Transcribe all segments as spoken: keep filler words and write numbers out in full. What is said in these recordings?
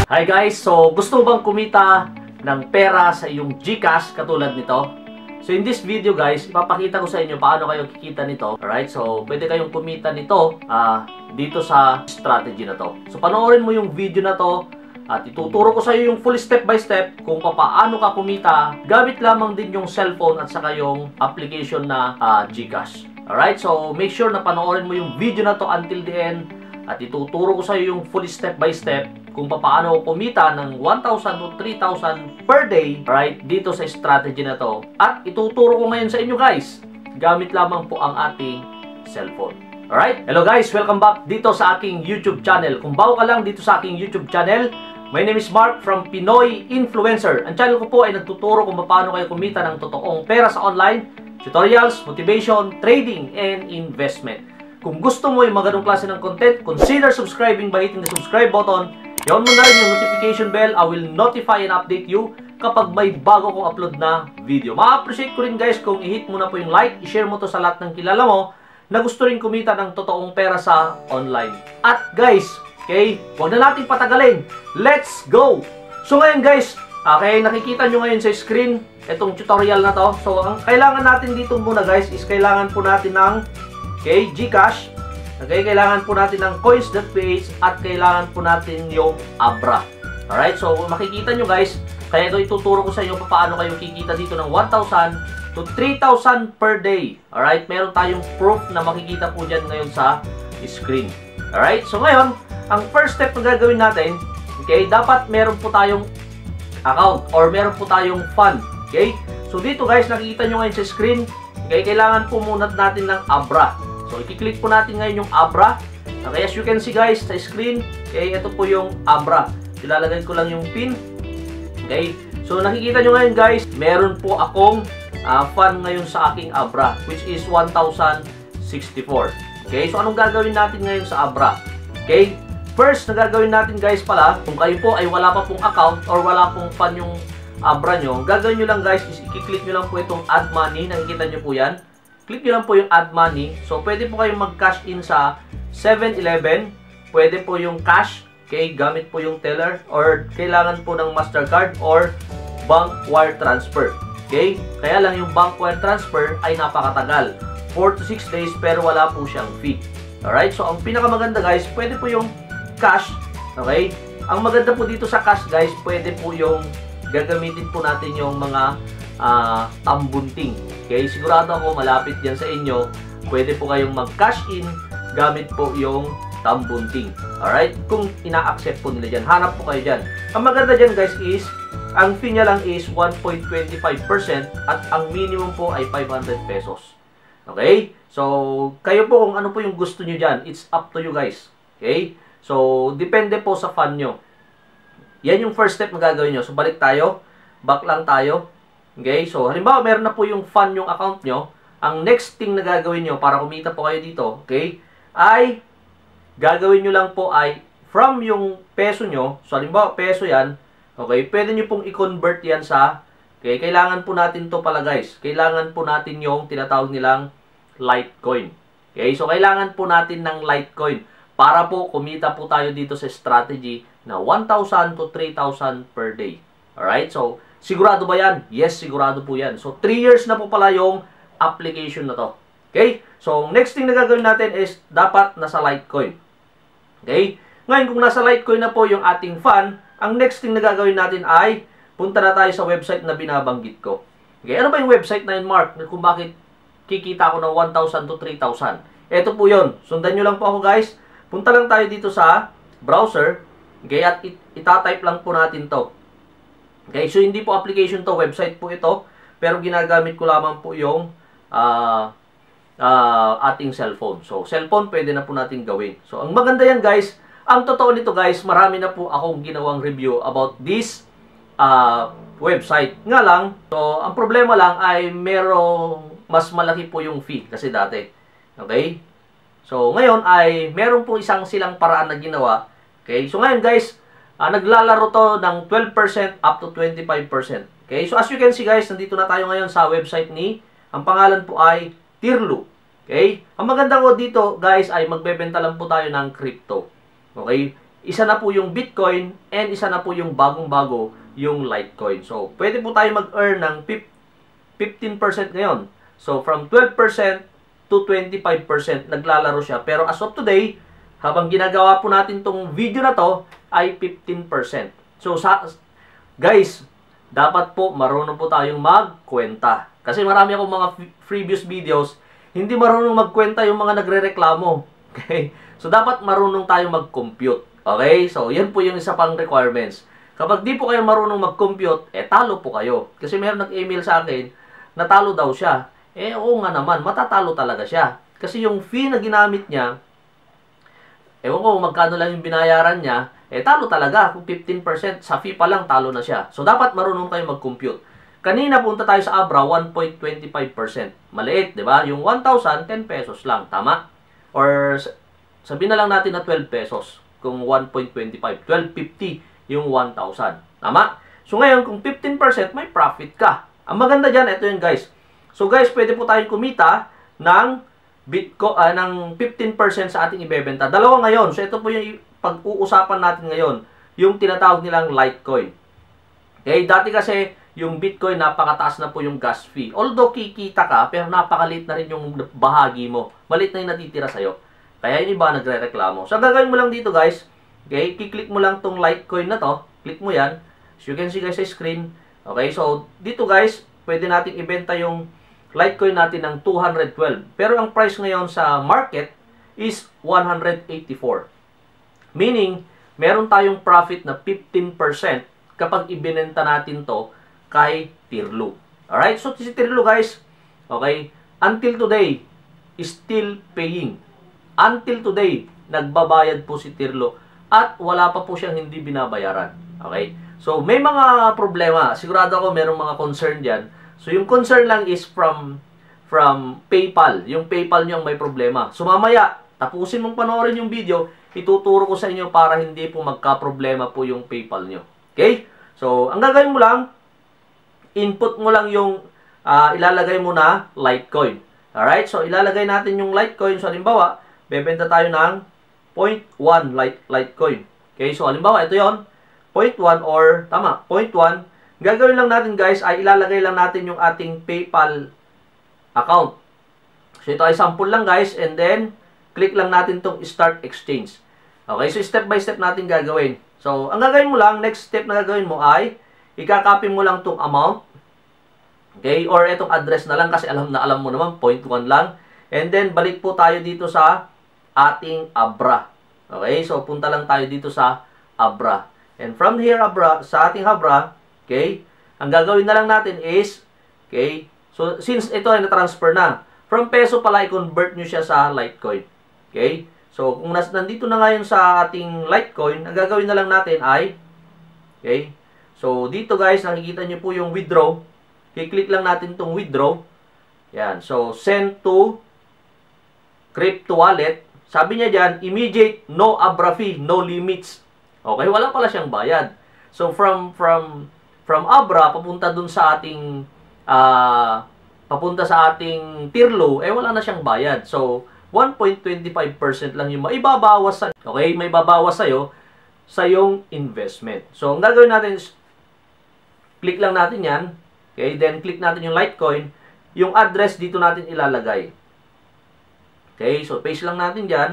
Hi guys, so gusto bang kumita ng pera sa iyong GCash katulad nito? So in this video guys, ipapakita ko sa inyo paano kayo kikita nito. Alright, so pwede kayong kumita nito uh, dito sa strategy na to. So panoorin mo yung video na to at ituturo ko sa iyo yung full step by step kung paano ka kumita gamit lamang din yung cellphone at saka yung application na uh, GCash. Alright, so make sure na panoorin mo yung video na to until the end at ituturo ko sa iyo yung full step by step kung paano kumita ng one thousand to three thousand per day, right, dito sa strategy na to. At ituturo ko ngayon sa inyo guys, gamit lamang po ang ating cellphone. Alright? Hello guys, welcome back dito sa aking YouTube channel. Kung bago ka lang dito sa aking YouTube channel, my name is Mark from Pinoy Influencer. Ang channel ko po ay nagtuturo kung paano kayo kumita ng totoong pera sa online, tutorials, motivation, trading, and investment. Kung gusto mo yung mga ganong klase ng content, consider subscribing by hitting the subscribe button. I-on mo na rin yung notification bell. I will notify and update you kapag may bago kong upload na video. Ma-appreciate ko rin guys kung i-hit mo na po yung like, i-share mo to sa lahat ng kilala mo na gusto rin kumita ng totoong pera sa online. At guys, okay, huwag na natin patagalin. Let's go! So ngayon guys, okay, nakikita nyo ngayon sa screen itong tutorial na to. So ang kailangan natin dito muna guys is kailangan po natin ng okay, GCash. Okay, kailangan po natin ng coins dot p h at kailangan po natin yung Abra. Alright, so makikita nyo guys, kaya ito ituturo ko sa inyo paano kayo kikita dito ng one thousand to three thousand per day. Alright, meron tayong proof na makikita po dyan ngayon sa screen. Alright, so ngayon, ang first step na gagawin natin, okay, dapat meron po tayong account or meron po tayong fund. Okay, so dito guys, nakikita nyo ngayon sa screen, okay, kailangan po muna natin ng Abra. So, i-click po natin ngayon yung Abra. Okay, as you can see guys, sa screen, okay, ito po yung Abra. Ilalagay ko lang yung pin. Okay, so nakikita nyo ngayon guys, meron po akong uh, fund ngayon sa aking Abra, which is one thousand sixty-four. Okay, so anong gagawin natin ngayon sa Abra? Okay, first na gagawin natin guys pala, kung kayo po ay wala pa pong account or wala pong fund yung Abra nyo, gagawin nyo lang guys, is i-click nyo lang po itong add money. Nakikita nyo po yan. Click nyo lang po yung add money. So, pwede po kayong mag-cash in sa seven eleven. Pwede po yung cash. Okay, gamit po yung teller. Or kailangan po ng Mastercard or bank wire transfer. Okay, kaya lang yung bank wire transfer ay napakatagal. four to six days pero wala po siyang fee. Alright, so ang pinakamaganda guys, pwede po yung cash. Okay, ang maganda po dito sa cash guys, pwede po yung gagamitin po natin yung mga uh, tambunting. Okay, sigurado ako malapit yan sa inyo. Pwede po kayong mag-cash in gamit po yung tambunting. Alright? Kung ina-accept po nila dyan. Hanap po kayo dyan. Ang maganda dyan guys is, ang fee niya lang is one point two five percent at ang minimum po ay five hundred pesos. Okay? So, kayo po kung ano po yung gusto nyo dyan. It's up to you guys. Okay? So, depende po sa fund nyo. Yan yung first step na gagawin nyo. So, balik tayo. Back lang tayo. Okay, so halimbawa meron na po yung fund yung account nyo, ang next thing na gagawin nyo para kumita po kayo dito, okay, ay gagawin nyo lang po ay from yung peso nyo, so halimbawa peso yan, okay, pwede nyo pong i-convert yan sa, okay, kailangan po natin to pala guys, kailangan po natin yung tinatawag nilang Litecoin. Okay, so kailangan po natin ng Litecoin para po kumita po tayo dito sa strategy na one thousand to three thousand per day. Alright, so sigurado ba yan? Yes, sigurado po yan. So, three years na po pala yung application na to. Okay? So, next thing na gagawin natin is dapat nasa Litecoin. Okay? Ngayon, kung nasa Litecoin na po yung ating fund, ang next thing na gagawin natin ay punta na tayo sa website na binabanggit ko. Okay? Ano ba yung website na yun, Mark? Kung bakit kikita ko ng one thousand to three thousand. Ito po yun. Sundan nyo lang po ako, guys. Punta lang tayo dito sa browser. Okay? At it itatype lang po natin to. Okay, so hindi po application to, website po ito, pero ginagamit ko lamang po yung uh, uh, ating cellphone. So, cellphone pwede na po natin gawin. So, ang maganda yan guys, ang totoo nito guys, marami na po akong ginawang review about this uh, website. Nga lang, so, ang problema lang ay merong mas malaki po yung fee kasi dati. Okay? So, ngayon ay meron po isang silang paraan na ginawa. Okay, so ngayon guys, Uh, naglalaro to ng twelve percent up to twenty-five percent. Okay? So, as you can see guys, nandito na tayo ngayon sa website ni, ang pangalan po ay Tirlu. Okay? Ang maganda ko dito guys ay magbebenta lang po tayo ng crypto. Okay? isa na po yung Bitcoin and isa na po yung bagong-bago yung Litecoin. So, pwede po tayo mag-earn ng fifteen percent ngayon. So, from twelve percent to twenty-five percent naglalaro siya. Pero as of today, habang ginagawa po natin tong video na to, ay fifteen percent. So, sa, guys, dapat po marunong po tayong magkwenta. Kasi marami akong mga previous videos, hindi marunong magkwenta yung mga nagre-reklamo. Okay? So, dapat marunong tayong mag-compute. Okay? So, yan po yung isa pang requirements. Kapag di po kayo marunong mag-compute, eh, talo po kayo. Kasi meron nag-email sa akin, natalo daw siya. Eh, oo nga naman, matatalo talaga siya. Kasi yung fee na ginamit niya, ewan ko magkano lang yung binayaran niya, eh, talo talaga. Kung fifteen percent, sa fee pa lang, talo na siya. So, dapat marunong kayo mag-compute. Kanina, punta tayo sa Abra, one point two five percent. Maliit, di ba? Yung one thousand, ten pesos lang. Tama? Or, sabihin na lang natin na twelve pesos. Kung one point two five, twelve fifty yung one thousand. Tama? So, ngayon, kung fifteen percent, may profit ka. Ang maganda dyan, ito yung guys. So, guys, pwede po tayong kumita ng Bitcoin, uh, ng fifteen percent sa ating ibebenta. Dalawa ngayon. So, ito po yung pag-uusapan natin ngayon. Yung tinatawag nilang Litecoin. Okay? Dati kasi, yung Bitcoin, napakataas na po yung gas fee. Although, kikita ka, pero napakaliit na rin yung bahagi mo. Maliit na yung natitira sa'yo. Kaya yung iba nagre-reklamo. So, gagawin mo lang dito, guys. Okay? Kiklik mo lang tong Litecoin na to. Click mo yan. As you can see, guys, sa screen. Okay? So, dito, guys, pwede natin ibenta yung Litecoin natin ng two hundred twelve. Pero ang price ngayon sa market is one hundred eighty-four. Meaning, meron tayong profit na fifteen percent kapag ibinenta natin to kay Tirlo. Alright? So, si Tirlo, guys, okay, until today, is still paying. Until today, nagbabayad po si Tirlo at wala pa po siyang hindi binabayaran. Okay? So, may mga problema. Sigurado ako merong mga concern dyan. So, yung concern lang is from from PayPal. Yung PayPal nyo ang may problema. So, mamaya, tapusin mong panoorin yung video, ituturo ko sa inyo para hindi po magka-problema po yung PayPal nyo. Okay? So, ang gagawin mo lang, input mo lang yung uh, ilalagay mo na Litecoin. Alright? So, ilalagay natin yung Litecoin. So, halimbawa, bebenta tayo ng zero point one Lite, Litecoin. Okay? So, halimbawa, ito yon zero point one or, tama, zero point one. Gagawin lang natin, guys, ay ilalagay lang natin yung ating PayPal account. So, ito ay sample lang, guys. And then, click lang natin tong Start Exchange. Okay? So, step by step natin gagawin. So, ang gagawin mo lang, next step na gagawin mo ay, ikakopy mo lang tong amount. Okay? Or itong address na lang kasi alam na alam mo naman, zero point one lang. And then, balik po tayo dito sa ating Abra. Okay? So, punta lang tayo dito sa Abra. And from here, Abra, sa ating Abra, okay, ang gagawin na lang natin is, okay, so, since ito ay na-transfer na, from peso pala, i-convert nyo siya sa Litecoin. Okay? So, kung nas nandito na ngayon sa ating Litecoin, ang gagawin na lang natin ay, okay, so, dito guys, nakikita nyo po yung withdraw. I-click lang natin itong withdraw. Yan. So, send to crypto wallet. Sabi niya dyan, immediate, no Abra fee, no limits. Okay, wala pala siyang bayad. So, from, from, from Abra, papunta dun sa ating, uh, papunta sa ating Tirlo, eh, wala na siyang bayad. So, one point two five percent lang yung maibabawas sa, okay, may babawas sa'yo, sa yung investment. So, ang gagawin natin is, click lang natin yan. Okay, then click natin yung Litecoin. Yung address dito natin ilalagay. Okay, so paste lang natin dyan.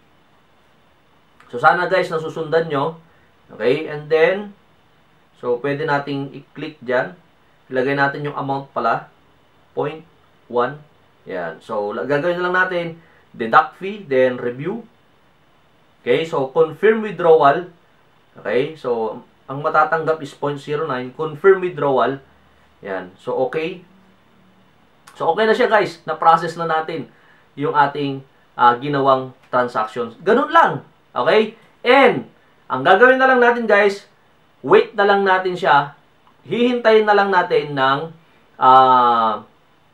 So, sana guys, nasusundan nyo. Okay, and then, so, pwede nating i-click dyan. Ilagay natin yung amount pala. zero point one. Yan. So, gagawin na lang natin, deduct fee, then review. Okay, so, confirm withdrawal. Okay, so, ang matatanggap is zero point zero nine. Confirm withdrawal. Yan. So, okay. So, okay na siya guys. Na-process na natin yung ating uh, ginawang transactions. Ganun lang. Okay? And, ang gagawin na lang natin guys, wait na lang natin siya. Hihintayin na lang natin ng uh,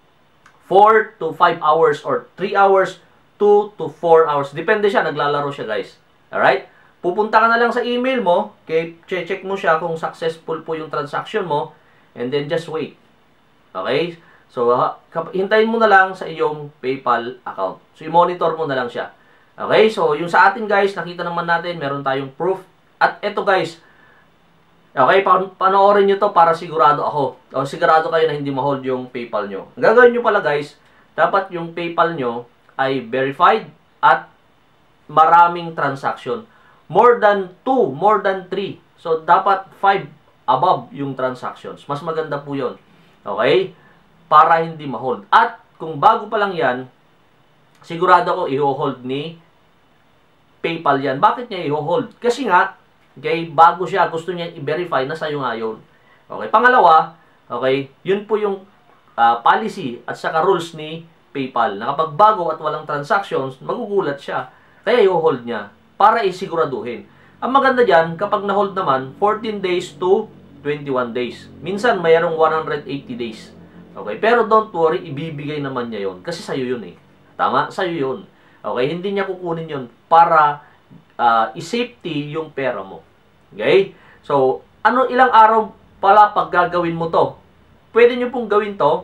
four to five hours or three hours, two to four hours. Depende siya. Naglalaro siya guys. Alright? Pupunta ka na lang sa email mo. Okay? Check mo siya kung successful po yung transaction mo. And then just wait. Okay? So, hintayin mo na lang sa iyong PayPal account. So, i-monitor mo na lang siya. Okay, so yung sa atin guys, nakita naman natin, meron tayong proof. At eto guys, okay, pan panoorin nyo to para sigurado ako. O sigurado kayo na hindi ma-hold yung PayPal nyo. Ang gagawin nyo pala guys, dapat yung PayPal nyo ay verified at maraming transaction. More than two, more than three. So, dapat five above yung transactions. Mas maganda po yun. Okay? Para hindi ma-hold. At kung bago pa lang yan, sigurado ko i-hold ni PayPal yan. Bakit niya i-hold? Kasi nga, okay, bago siya, gusto niya i-verify na sa'yo nga yun. Okay, pangalawa, okay, yun po yung uh, policy at saka rules ni PayPal. Na kapag bago at walang transactions, magugulat siya. Kaya i-hold niya para isiguraduhin. Ang maganda dyan, kapag na-hold naman, fourteen days to twenty-one days. Minsan, mayroong one hundred eighty days. Okay, pero don't worry, ibibigay naman niya yun. Kasi sa'yo yun eh. Tama? Sa'yo yun. Okay, hindi niya kukunin yun para uh, i-safety yung pera mo. Okay? So, ano ilang araw pala pag gagawin mo to? Pwede nyo pong gawin to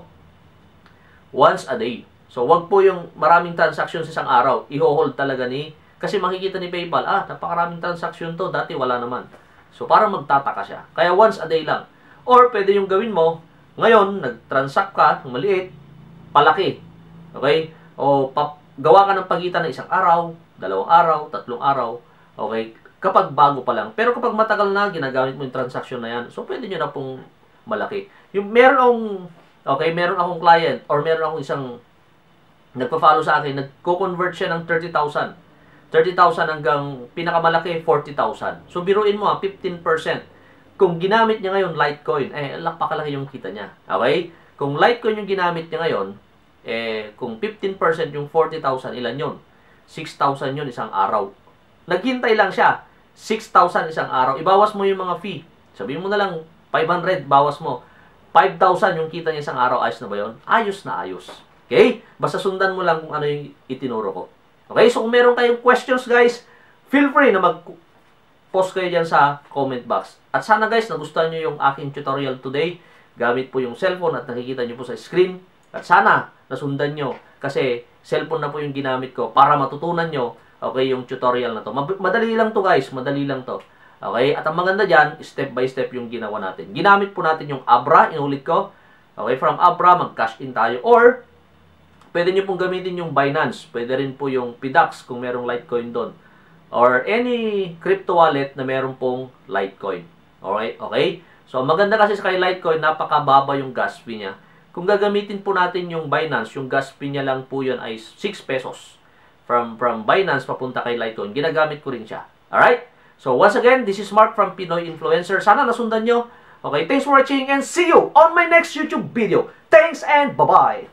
once a day. So, wag po yung maraming transactions sa isang araw. I-hold talaga ni, kasi makikita ni PayPal, ah, napakaraming transaction to, dati wala naman. So, parang magtataka siya. Kaya once a day lang. Or, pwede yung gawin mo, ngayon, nag-transact ka, maliit, palaki. Okay? O, pap gawa ka ng pagitan ng isang araw, dalawang araw, tatlong araw, okay, kapag bago pa lang. Pero kapag matagal na, ginagamit mo yung transaction na yan, so pwede nyo na pong malaki. Yung meron akong, okay, meron akong client, or meron akong isang nagpa-follow sa akin, nagko-convert siya ng thirty thousand. thirty thousand hanggang pinakamalaki, forty thousand. So, biruin mo ha, fifteen percent. Kung ginamit niya ngayon, Litecoin, eh, lapakalaki yung kita niya. Okay? Kung Litecoin yung ginamit niya ngayon, eh, kung fifteen percent yung forty thousand, ilan yun? six thousand yun isang araw. Naghintay lang siya. six thousand isang araw. Ibawas mo yung mga fee. Sabihin mo na lang, five hundred, bawas mo. five thousand yung kita niya isang araw. Ayos na ba yun? Ayos na ayos. Okay? Basta sundan mo lang kung ano yung itinuro ko. Okay? So, kung meron kayong questions, guys, feel free na mag-post kayo dyan sa comment box. At sana, guys, nagustuhan nyo yung aking tutorial today. Gamit po yung cellphone at nakikita nyo po sa screen. At sana, nasundan nyo. Kasi, cellphone na po yung ginamit ko para matutunan nyo, okay, yung tutorial na to. Madali lang to, guys. Madali lang to. Okay? At ang maganda dyan, step by step yung ginawa natin. Ginamit po natin yung Abra. Inulit ko. Okay? From Abra, mag-cash in tayo. Or, pwede nyo pong gamitin yung Binance. Pwede rin po yung P D A X kung merong Litecoin doon. Or any crypto wallet na meron pong Litecoin. Alright? Okay? So, maganda kasi sa kay Litecoin, napakababa yung gas fee niya. Kung gagamitin po natin yung Binance, yung gas fee niya lang po yun ay six pesos. From, from Binance papunta kay Litecoin. Ginagamit ko rin siya. Alright? So, once again, this is Mark from Pinoy Influencer. Sana nasundan nyo. Okay, thanks for watching and see you on my next YouTube video. Thanks and bye-bye!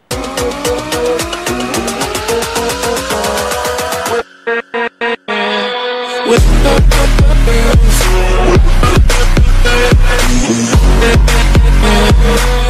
With